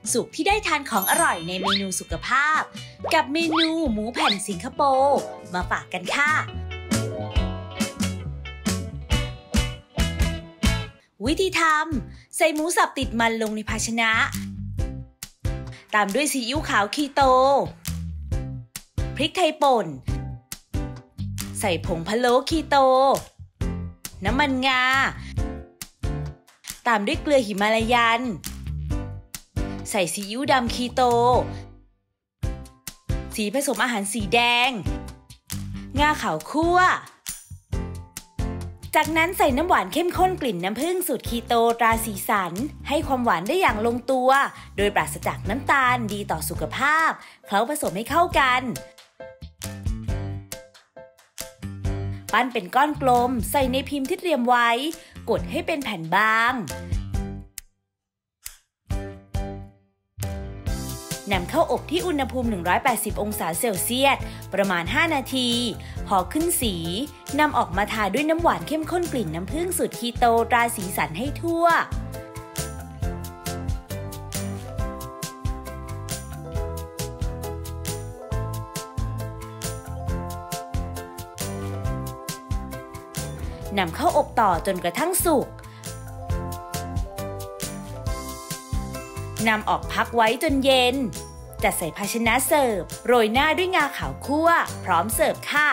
สุขที่ได้ทานของอร่อยในเมนูสุขภาพกับเมนูหมูแผ่นสิงคโปร์มาฝากกันค่ะวิธีทำใส่หมูสับติดมันลงในภาชนะตามด้วยซีอิ๊วขาวคีโตพริกไทยป่นใส่ผงพะโล้คีโตน้ำมันงาตามด้วยเกลือหิมาลายันใส่ซีอิ๊วดำคีโตสีผสมอาหารสีแดงงาขาวคั่วจากนั้นใส่น้ำหวานเข้มข้นกลิ่นน้ำผึ้งสูตรคีโตตราสีสันให้ความหวานได้อย่างลงตัวโดยปราศจากน้ำตาลดีต่อสุขภาพเคล้าผสมให้เข้ากันปั้นเป็นก้อนกลมใส่ในพิมพ์ที่เตรียมไว้กดให้เป็นแผ่นบางนำเข้าอบที่อุณหภูมิ180องศาเซลเซียสประมาณ5นาทีพอขึ้นสีนำออกมาทาด้วยน้ำหวานเข้มข้นกลิ่นน้ำผึ้งสูตรคีโตตราสีสันให้ทั่วนำเข้าอบต่อจนกระทั่งสุกนำออกพักไว้จนเย็นจัดใส่ภาชนะเสิร์ฟโรยหน้าด้วยงาขาวคั่วพร้อมเสิร์ฟค่ะ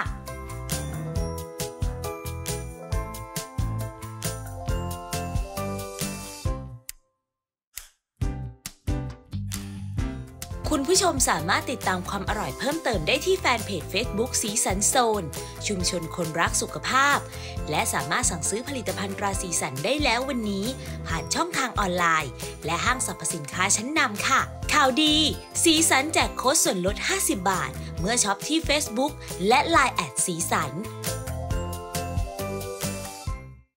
คุณผู้ชมสามารถติดตามความอร่อยเพิ่มเติมได้ที่แฟนเพจ Facebook สีสันโซนชุมชนคนรักสุขภาพและสามารถสั่งซื้อผลิตภัณฑ์ตราสีสันได้แล้ววันนี้ผ่านช่องทางออนไลน์และห้างสรรพสินค้าชั้นนำค่ะข่าวดีสีสันแจกโค้ดส่วนลด50 บาทเมื่อช็อปที่ Facebook และ LINE แอดสีสัน